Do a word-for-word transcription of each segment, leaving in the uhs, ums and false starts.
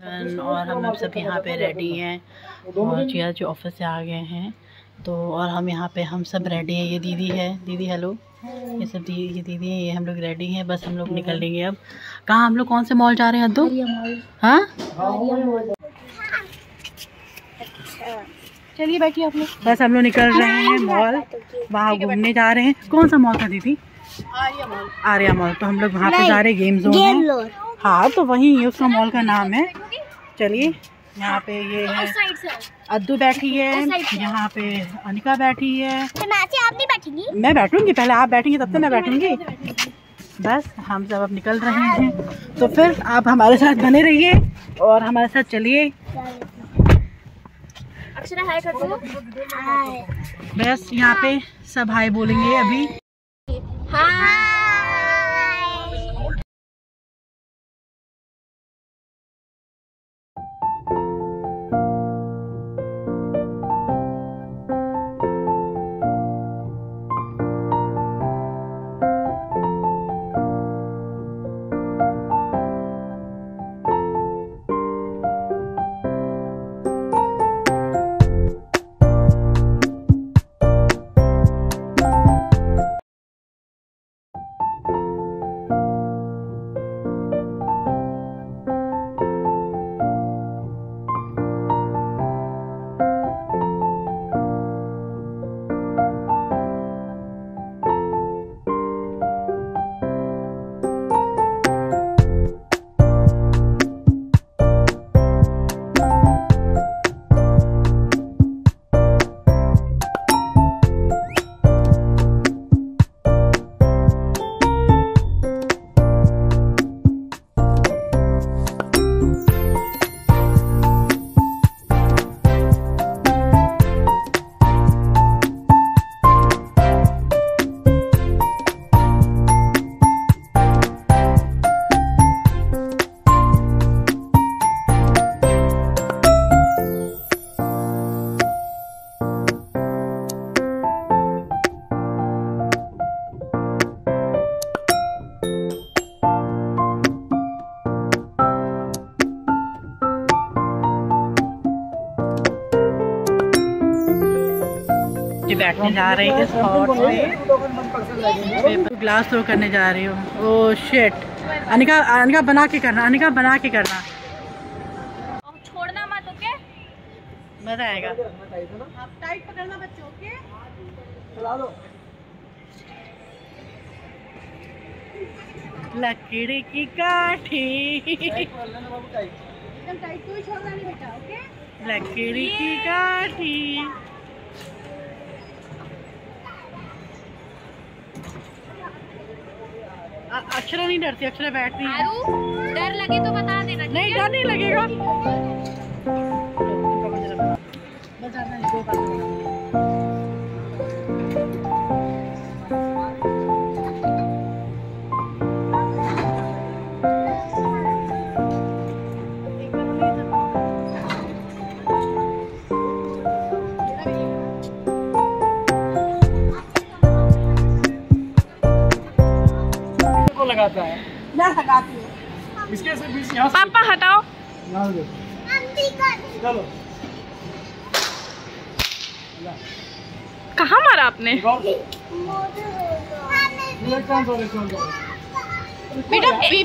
और हम अब सब यहाँ पे रेडी हैं और जिया जो ऑफिस से आ गए हैं तो और हम यहाँ पे हम सब रेडी हैं। ये दीदी है, दीदी हेलो, ये सब दी ये दीदी है, ये हम लोग रेडी हैं। बस हम लोग निकल लेंगे अब। कहाँ हम लोग कौन से मॉल जा रहे हैं अद्दू? हाँ चलिए बैठिए आप लोग। बस हम लोग निकल रहे हैं मॉल, वहाँ घूमने जा रहे हैं। कौन सा मॉल था दीदी? आर्या मॉल। आर्या मॉल। तो हम लोग वहाँ पे जा रहे हैं, गेम जोन है। हाँ तो वहीं उसका मॉल का नाम है। चलिए यहाँ पे ये है अद्दू बैठी है, यहाँ पे अनिका बैठी है। आप नहीं बैठेंगी? मैं बैठूंगी, पहले आप बैठेंगी तब तो मैं बैठूंगी। बस हम सब अब निकल रहे हैं, तो फिर आप हमारे साथ बने रहिए और हमारे साथ चलिए। अक्षरा हाय कर दो। हाय। बस यहाँ पे सब हाय बोलेंगे अभी। हाय। बैठने जा रही है स्पॉट पे, ग्लास थ्रो करने जा रही हूँ। Oh shit. अनिका अनिका बना के करना, अनिका बना के करना, छोड़ना मत। ओके मजा आएगा। आप टाइट पकड़ना बच्चों। ओके चला लो। लकड़ी की काठी, एकदम टाइट, कोई छोड़ना नहीं बेटा। ओके लकड़ी की काठी। अक्षरा नहीं डरती, अक्षरा बैठती है। डर लगे तो बता देना। नहीं डर नहीं लगेगा। लगाता है ना लगाती है। इसके से बीच यहाँ पापा हटाओ। चलो कहाँ मारा आपने बेटा?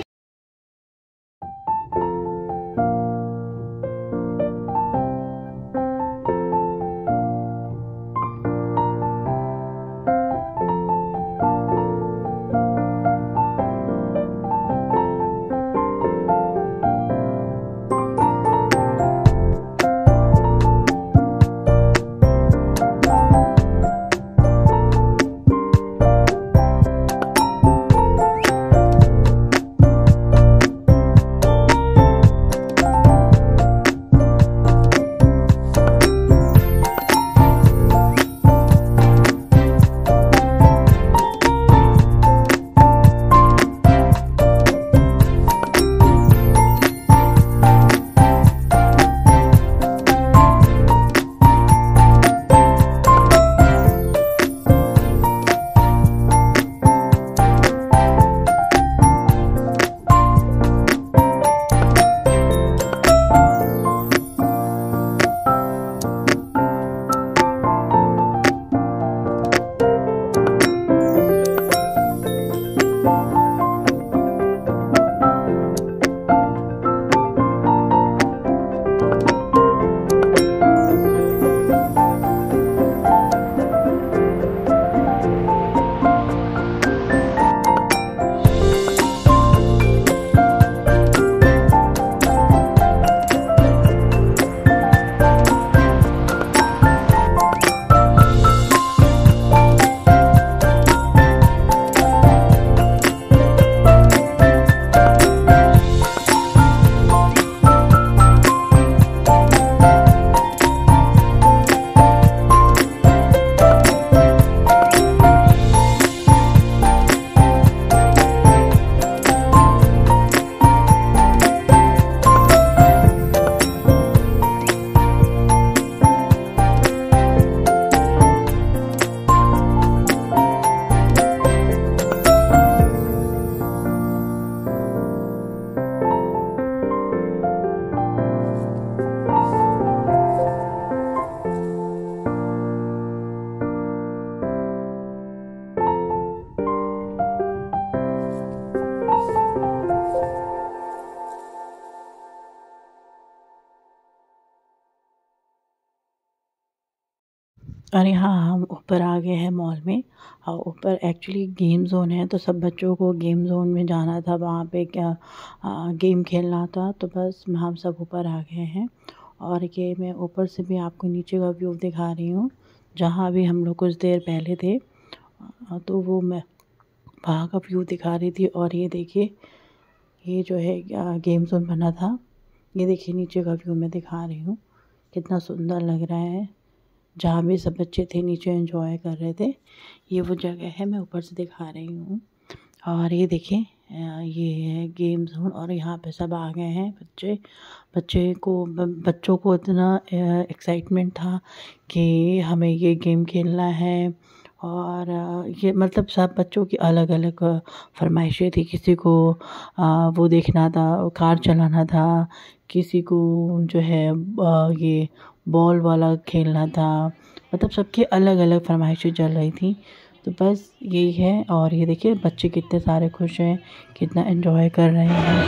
और यहाँ हम ऊपर आ गए हैं मॉल में। और ऊपर एक्चुअली गेम जोन है, तो सब बच्चों को गेम जोन में जाना था, वहाँ पे क्या आ, गेम खेलना था, तो बस हम सब ऊपर आ गए हैं। और ये मैं ऊपर से भी आपको नीचे का व्यू दिखा रही हूँ, जहाँ भी हम लोग कुछ देर पहले थे, तो वो मैं वहाँ का व्यू दिखा रही थी। और ये देखिए, ये जो है गेम जोन बना था, ये देखिए नीचे का व्यू मैं दिखा रही हूँ, कितना सुंदर लग रहा है। जहाँ भी सब बच्चे थे नीचे एंजॉय कर रहे थे, ये वो जगह है, मैं ऊपर से दिखा रही हूँ। और ये देखिए, ये है गेम जोन, और यहाँ पे सब आ गए हैं बच्चे। बच्चे को बच्चों को इतना एक्साइटमेंट था कि हमें ये गेम खेलना है। और ये मतलब सब बच्चों की अलग अलग फरमाइशें थी। किसी को आ, वो देखना था, कार चलाना था, किसी को जो है आ, ये बॉल वाला खेलना था, मतलब सबकी अलग अलग फरमाइशें चल रही थी। तो बस यही है। और ये देखिए बच्चे कितने सारे खुश हैं, कितना एंजॉय कर रहे हैं।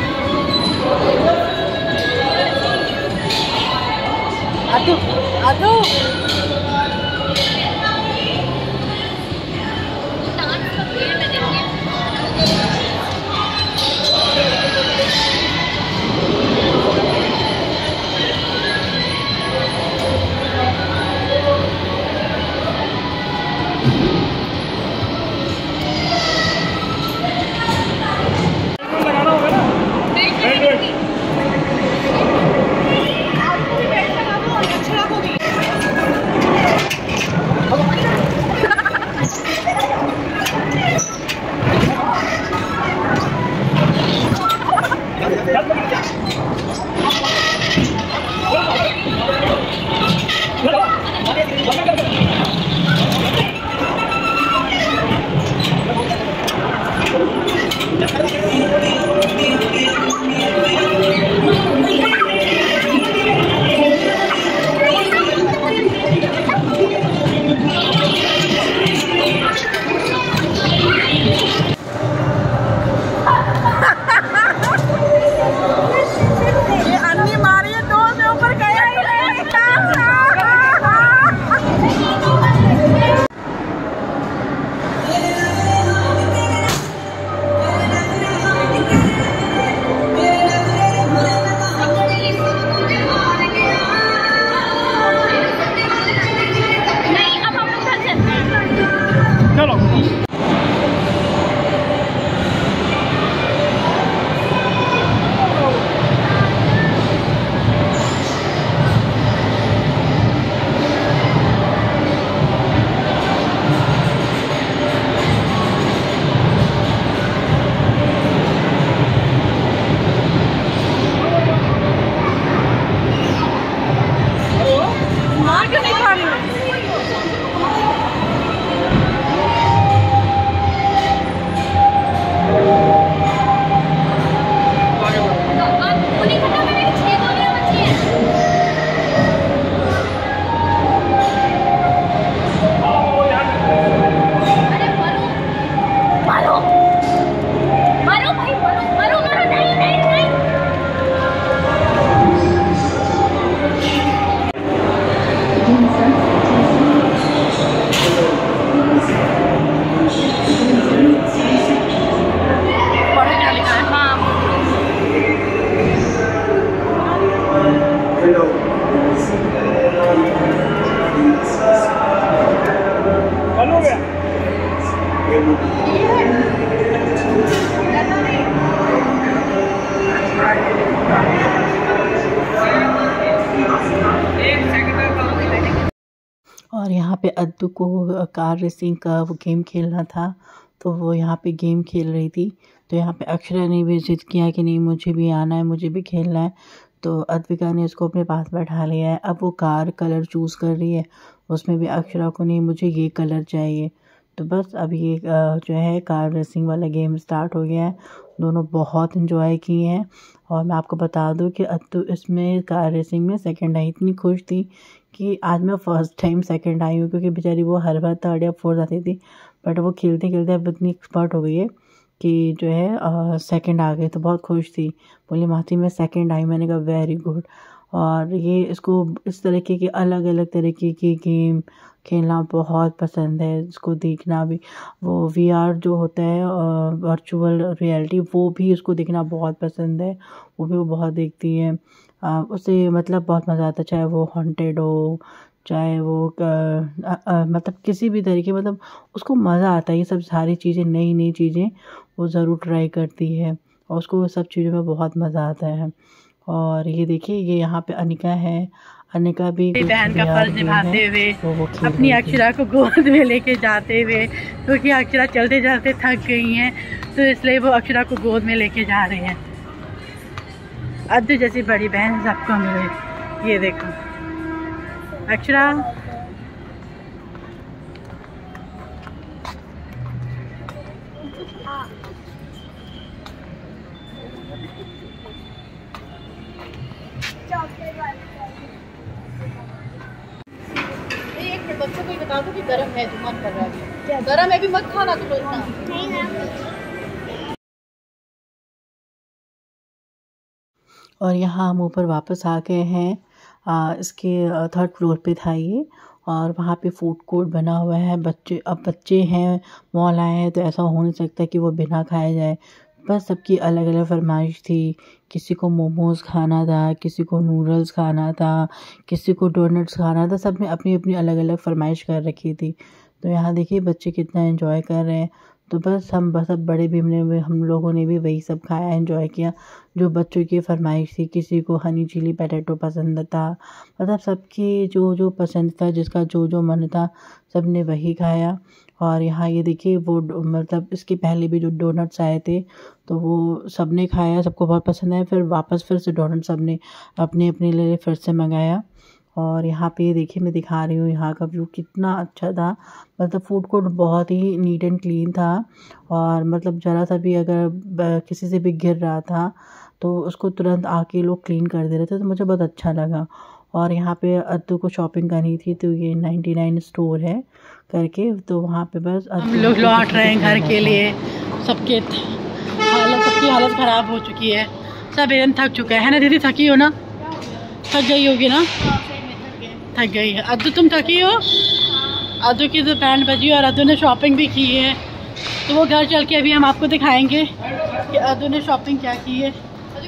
आदू आदू और यहाँ पे अद्दू को कार रेसिंग का वो गेम खेलना था, तो वो यहाँ पे गेम खेल रही थी। तो यहाँ पे अक्षरा ने भी जिद किया कि नहीं मुझे भी आना है, मुझे भी खेलना है। तो अद्विका ने उसको अपने पास बैठा लिया है। अब वो कार कलर चूज़ कर रही है, उसमें भी अक्षरा को नहीं मुझे ये कलर चाहिए। तो बस अब ये जो है कार रेसिंग वाला गेम स्टार्ट हो गया है। दोनों बहुत इन्जॉय किए हैं। और मैं आपको बता दूं कि अद्दू इसमें कार रेसिंग में सेकंड आई, इतनी खुश थी कि आज मैं फ़र्स्ट टाइम सेकंड आई हूँ, क्योंकि बेचारी वो हर बार थर्ड या फोर्थ आती थी, बट वो खेलते खेलते अब इतनी एक्सपर्ट हो गई है कि जो है सेकंड आ गई। तो बहुत खुश थी, बोली माती मैं सेकंड आई। मैंने कहा वेरी गुड। और ये इसको इस तरीके के अलग अलग तरीके की गेम खेलना बहुत पसंद है, इसको देखना भी। वो वी आर जो होता है वर्चुअल रियलिटी, वो भी उसको देखना बहुत पसंद है, वो भी वो बहुत देखती है। आ, उसे मतलब बहुत मज़ा आता है, चाहे वो हॉन्टेड हो, चाहे वो आ, आ, आ, मतलब किसी भी तरीके, मतलब उसको मज़ा आता है। ये सब सारी चीज़ें, नई नई चीज़ें वो ज़रूर ट्राई करती है और उसको सब चीज़ों में बहुत मज़ा आता है। और ये देखिए, ये यहाँ पे अनिका है, अनिका भी बहन का फर्ज निभाते हुए अपनी अक्षरा को गोद में लेके जाते हुए, क्योंकि अक्षरा चलते चलते थक गई हैं, तो इसलिए वो अक्षरा को गोद में लेके जा रही हैं। अद्दू जैसी बड़ी बहन सबको मिले। ये देखो अक्षरा, बच्चों को बता दो कि गरम है, जो मन कर रहा है गरम है भी मत खाना तुम इतना। और यहाँ हम ऊपर वापस आ गए हैं। आ, इसके थर्ड फ्लोर पे था ये, और वहाँ पे फूड कोर्ट बना हुआ है। बच्चे, अब बच्चे हैं, मॉल आए हैं, तो ऐसा हो नहीं सकता कि वो बिना खाए जाए। बस सबकी अलग अलग फरमाइश थी, किसी को मोमोज़ खाना था, किसी को नूडल्स खाना था, किसी को डोनट्स खाना था। सब ने अपनी अपनी अलग अलग फरमाइश कर रखी थी। तो यहाँ देखिए बच्चे कितना एंजॉय कर रहे हैं। तो बस हम बस अब बड़े भी हमने हम लोगों ने भी वही सब खाया, एंजॉय किया जो बच्चों की फरमाइश थी। किसी को हनी चिली पोटैटो पसंद था, मतलब सबकी जो जो पसंद था, जिसका जो जो मन था, सब ने वही खाया। और यहाँ ये देखिए वो मतलब इसके पहले भी जो डोनट्स आए थे, तो वो सब ने खाया, सबको बहुत पसंद आया। फिर वापस फिर से डोनट सब ने अपने अपने लिए फिर से मंगाया। और यहाँ पे देखिए मैं दिखा रही हूँ यहाँ का व्यू कितना अच्छा था। मतलब फूड कोर्ट बहुत ही नीट एंड क्लीन था, और मतलब ज़रा सा भी अगर किसी से भी गिर रहा था तो उसको तुरंत आके लोग क्लीन कर दे रहे थे, तो मुझे बहुत अच्छा लगा। और यहाँ पे अद्दू को शॉपिंग करनी थी, तो ये नाइन्टी नाइन स्टोर है करके, तो वहाँ पे बस हम लोग लौट रहे हैं घर के लिए। सबके हालत सबकी हालत ख़राब हो चुकी है, सब एकदम थक चुका है ना दीदी? थकी हो ना? थक गई होगी ना? थक गई है। अद्दू तुम थकी हो? अद्दू की तो बैंड बजी और अद्दू ने शॉपिंग भी की है, तो वो घर चल के अभी हम आपको दिखाएंगे कि अद्दू ने शॉपिंग क्या की है।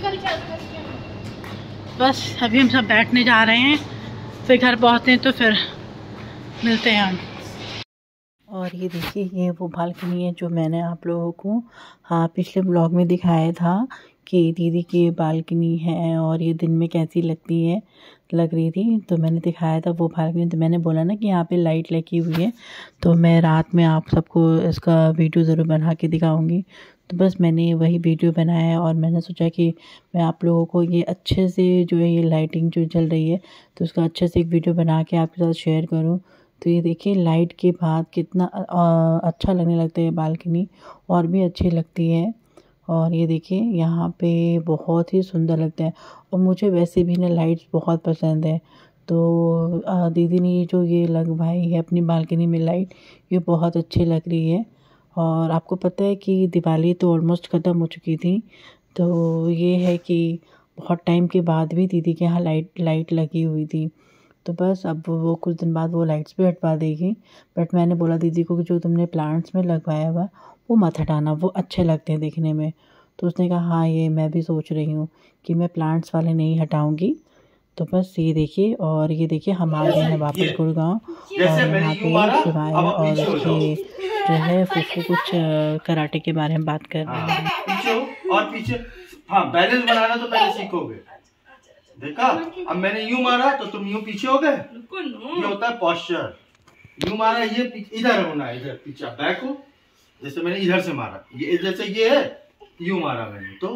बस अभी हम सब बैठने जा रहे हैं, फिर घर पहुँचते हैं तो फिर मिलते हैं हम। और ये देखिए ये वो बालकनी है जो मैंने आप लोगों को हाँ पिछले ब्लॉग में दिखाया था कि दीदी की बालकनी है और ये दिन में कैसी लगती है लग रही थी, तो मैंने दिखाया था वो बालकनी। तो मैंने बोला ना कि यहाँ पे लाइट लगी हुई है, तो मैं रात में आप सबको इसका वीडियो ज़रूर बना के दिखाऊंगी। तो बस मैंने वही वीडियो बनाया है, और मैंने सोचा कि मैं आप लोगों को ये अच्छे से जो है ये लाइटिंग जो चल रही है, तो उसका अच्छे से एक वीडियो बना के आपके साथ शेयर करूँ। तो ये देखिए लाइट के बाद कितना अच्छा लगने लगता है बालकनी, और भी अच्छी लगती है। और ये देखिए यहाँ पे बहुत ही सुंदर लगता है, और मुझे वैसे भी ना लाइट्स बहुत पसंद है। तो दीदी ने जो ये लगवाई है अपनी बालकनी में लाइट, ये बहुत अच्छी लग रही है। और आपको पता है कि दिवाली तो ऑलमोस्ट ख़त्म हो चुकी थी, तो ये है कि बहुत टाइम के बाद भी दीदी के यहाँ लाइट लाइट लगी हुई थी। तो बस अब वो कुछ दिन बाद वो लाइट्स भी हटवा देगी, बट मैंने बोला दीदी को कि जो तुमने प्लांट्स में लगवाया हुआ वो मत हटाना, वो अच्छे लगते हैं देखने में। तो उसने कहा हाँ ये मैं भी सोच रही हूँ कि मैं प्लांट्स वाले नहीं हटाऊँगी। तो बस ये देखिए, और ये देखिए हम आ गए हैं वापस गुड़गांव, और यहाँ पे शिवाय और उसके जो है फूफू कुछ कराटे के बारे में बात कर रहे हैं। पीछे और पीछे, हाँ बैलेंस बनाना तो पहले सीखोगे। देखा, अब मैंने यूं मारा तो तुम यूं पीछे हो गए, ये होता है पोस्चर। यूं मारा, ये इधर होना है, इधर पीछे बैक हो। जैसे मैंने इधर से मारा, ये इधर से ये है, यूं मारा मैंने तो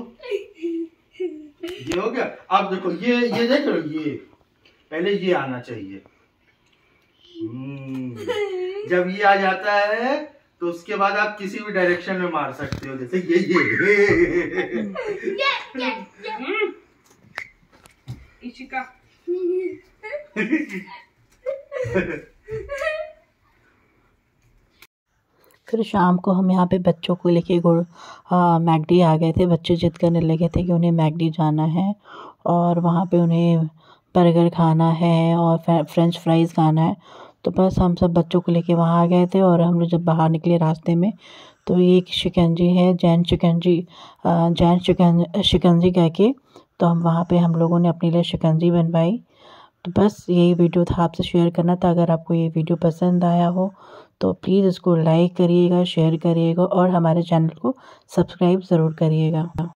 ये हो गया। अब देखो ये ये देख लो, ये पहले ये आना चाहिए। जब ये आ जाता है तो उसके बाद आप किसी भी डायरेक्शन में मार सकते हो, जैसे ये ये इशिका। फिर शाम को हम यहाँ पे बच्चों को लेके गुड़ मैगडी आ गए थे। बच्चे जिद करने लगे थे कि उन्हें मैगडी जाना है, और वहाँ पे उन्हें बर्गर खाना है और फ्रेंच फ्राइज़ खाना है। तो बस हम सब बच्चों को लेके वहाँ आ गए थे। और हम लोग जब बाहर निकले रास्ते में तो ये एक शिकंजी है, जैन शिकंजी, जैन शिकन शिकंजी कह के, तो हम वहाँ पे हम लोगों ने अपने लिए शिकंजी बनवाई। तो बस यही वीडियो था, आपसे शेयर करना था। अगर आपको ये वीडियो पसंद आया हो तो प्लीज़ इसको लाइक करिएगा, शेयर करिएगा और हमारे चैनल को सब्सक्राइब ज़रूर करिएगा।